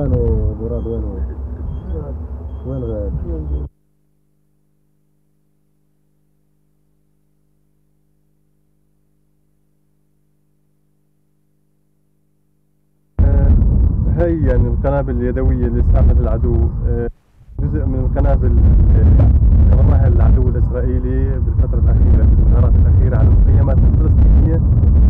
وينه مراد؟ وينه؟ وين غاد؟ هي يعني القنابل اليدوية اللي استعملها العدو جزء من القنابل اللي رماها العدو الإسرائيلي بالفترة الأخيرة، في الظهيرات الأخيرة على المخيمات الفلسطينية